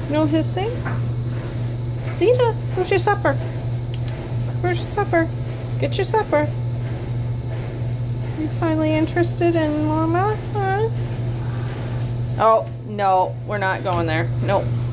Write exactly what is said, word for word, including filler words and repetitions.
No hissing? Zeta, where's your supper? Where's your supper? Get your supper. You finally interested in Mama? Huh? Oh, no, we're not going there. Nope.